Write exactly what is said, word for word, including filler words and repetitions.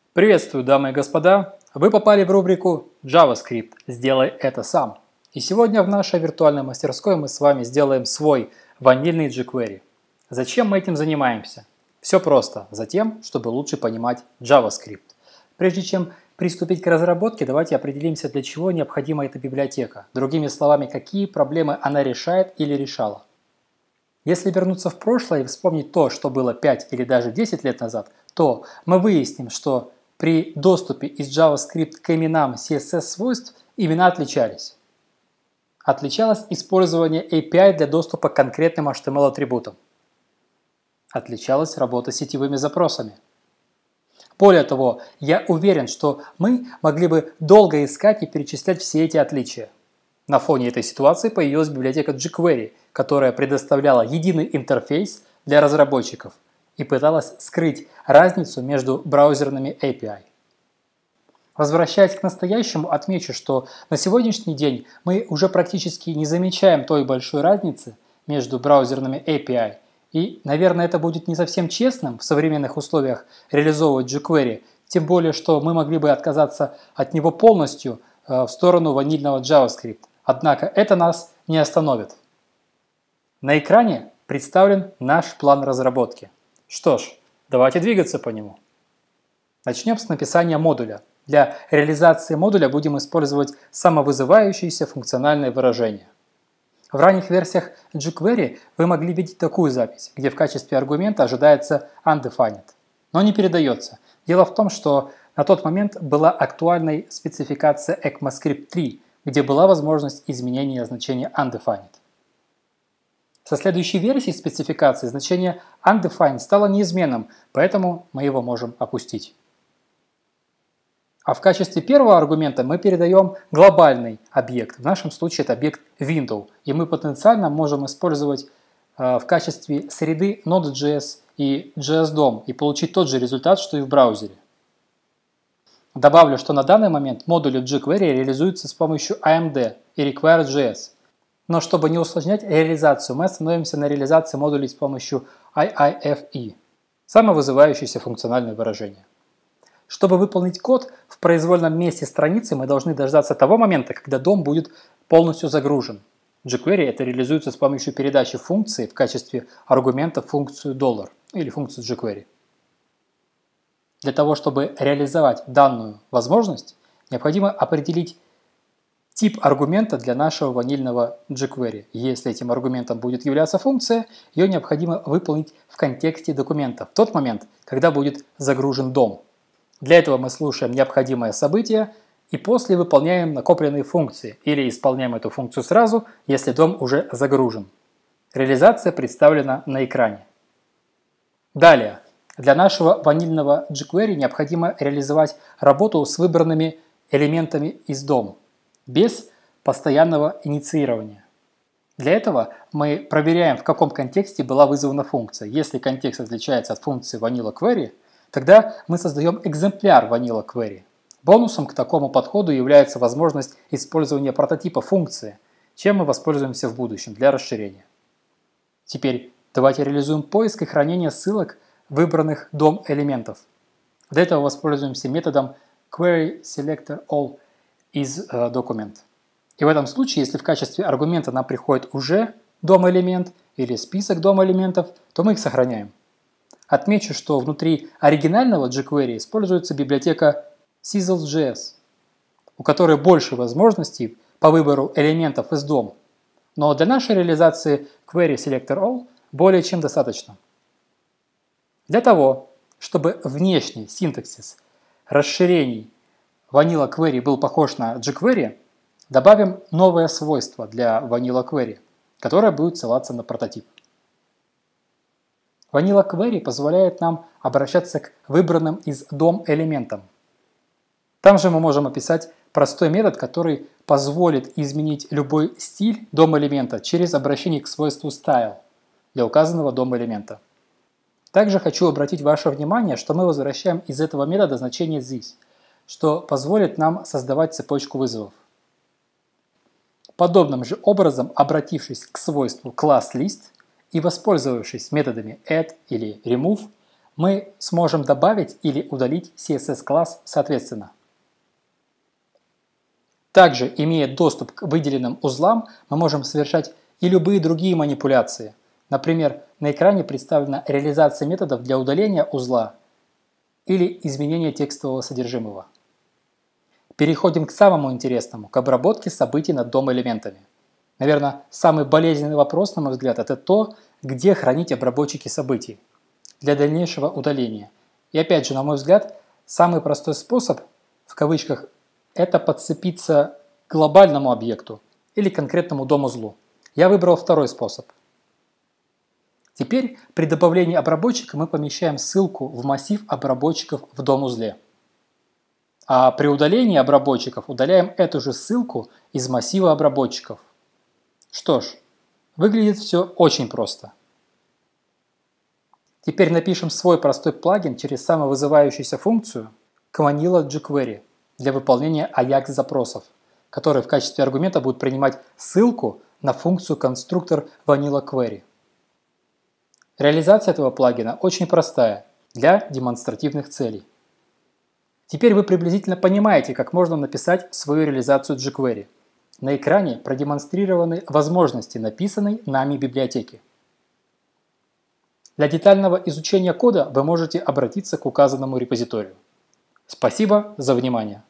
Приветствую, дамы и господа! Вы попали в рубрику JavaScript «Сделай это сам». И сегодня в нашей виртуальной мастерской мы с вами сделаем свой ванильный jQuery. Зачем мы этим занимаемся? Все просто. Затем, чтобы лучше понимать JavaScript. Прежде чем приступить к разработке, давайте определимся, для чего необходима эта библиотека. Другими словами, какие проблемы она решает или решала. Если вернуться в прошлое и вспомнить то, что было пять или даже десять лет назад, то мы выясним, что при доступе из JavaScript к именам си эс эс-свойств имена отличались. Отличалось использование эй пи ай для доступа к конкретным эйч ти эм эль-атрибутам. Отличалась работа с сетевыми запросами. Более того, я уверен, что мы могли бы долго искать и перечислять все эти отличия. На фоне этой ситуации появилась библиотека jQuery, которая предоставляла единый интерфейс для разработчиков и пыталась скрыть разницу между браузерными эй пи ай. Возвращаясь к настоящему, отмечу, что на сегодняшний день мы уже практически не замечаем той большой разницы между браузерными эй пи ай. И, наверное, это будет не совсем честным в современных условиях реализовывать jQuery, тем более, что мы могли бы отказаться от него полностью в сторону ванильного JavaScript. Однако это нас не остановит. На экране представлен наш план разработки. Что ж, давайте двигаться по нему. Начнем с написания модуля. Для реализации модуля будем использовать самовызывающиеся функциональные выражения. В ранних версиях jQuery вы могли видеть такую запись, где в качестве аргумента ожидается undefined, но не передается. Дело в том, что на тот момент была актуальной спецификация ECMAScript три, где была возможность изменения значения undefined. Со следующей версией спецификации значение undefined стало неизменным, поэтому мы его можем опустить. А в качестве первого аргумента мы передаем глобальный объект. В нашем случае это объект window, и мы потенциально можем использовать э, в качестве среды Node.js и джей эс дом и получить тот же результат, что и в браузере. Добавлю, что на данный момент модули jQuery реализуются с помощью эй эм ди и Require.js. Но чтобы не усложнять реализацию, мы остановимся на реализации модулей с помощью ай ай эф и – самовызывающееся функциональное выражение. Чтобы выполнить код в произвольном месте страницы, мы должны дождаться того момента, когда дом будет полностью загружен. В jQuery это реализуется с помощью передачи функции в качестве аргумента в функцию $, или функцию jQuery. Для того, чтобы реализовать данную возможность, необходимо определить тип аргумента для нашего ванильного jQuery. Если этим аргументом будет являться функция, ее необходимо выполнить в контексте документа в тот момент, когда будет загружен дом. Для этого мы слушаем необходимое событие и после выполняем накопленные функции или исполняем эту функцию сразу, если дом уже загружен. Реализация представлена на экране. Далее, для нашего ванильного jQuery необходимо реализовать работу с выбранными элементами из дом, без постоянного инициирования. Для этого мы проверяем, в каком контексте была вызвана функция. Если контекст отличается от функции VanillaQuery, тогда мы создаем экземпляр VanillaQuery. Бонусом к такому подходу является возможность использования прототипа функции, чем мы воспользуемся в будущем для расширения. Теперь давайте реализуем поиск и хранение ссылок выбранных дом элементов. Для этого воспользуемся методом querySelectorAll из э, документ. И в этом случае, если в качестве аргумента нам приходит уже дом-элемент или список дом-элементов, то мы их сохраняем. Отмечу, что внутри оригинального jQuery используется библиотека Sizzle.js, у которой больше возможностей по выбору элементов из дом. Но для нашей реализации querySelectorAll более чем достаточно. Для того, чтобы внешний синтаксис расширений VanillaQuery был похож на jQuery, добавим новое свойство для VanillaQuery, которое будет ссылаться на прототип. VanillaQuery позволяет нам обращаться к выбранным из дом элементам. Там же мы можем описать простой метод, который позволит изменить любой стиль дом элемента через обращение к свойству style для указанного дом элемента. Также хочу обратить ваше внимание, что мы возвращаем из этого метода значение this, что позволит нам создавать цепочку вызовов. Подобным же образом, обратившись к свойству classList и воспользовавшись методами add или remove, мы сможем добавить или удалить си эс эс-класс соответственно. Также, имея доступ к выделенным узлам, мы можем совершать и любые другие манипуляции. Например, на экране представлена реализация методов для удаления узла или изменения текстового содержимого. Переходим к самому интересному, к обработке событий над дом-элементами. Наверное, самый болезненный вопрос, на мой взгляд, это то, где хранить обработчики событий для дальнейшего удаления. И опять же, на мой взгляд, самый простой способ, в кавычках, это подцепиться к глобальному объекту или конкретному дом-узлу. Я выбрал второй способ. Теперь при добавлении обработчика мы помещаем ссылку в массив обработчиков в дом-узле. А при удалении обработчиков удаляем эту же ссылку из массива обработчиков. Что ж, выглядит все очень просто. Теперь напишем свой простой плагин через самовызывающуюся функцию к Vanilla jQuery для выполнения аякс запросов, который в качестве аргумента будет принимать ссылку на функцию конструктор Vanilla Query. Реализация этого плагина очень простая для демонстративных целей. Теперь вы приблизительно понимаете, как можно написать свою реализацию jQuery. На экране продемонстрированы возможности написанной нами библиотеки. Для детального изучения кода вы можете обратиться к указанному репозиторию. Спасибо за внимание!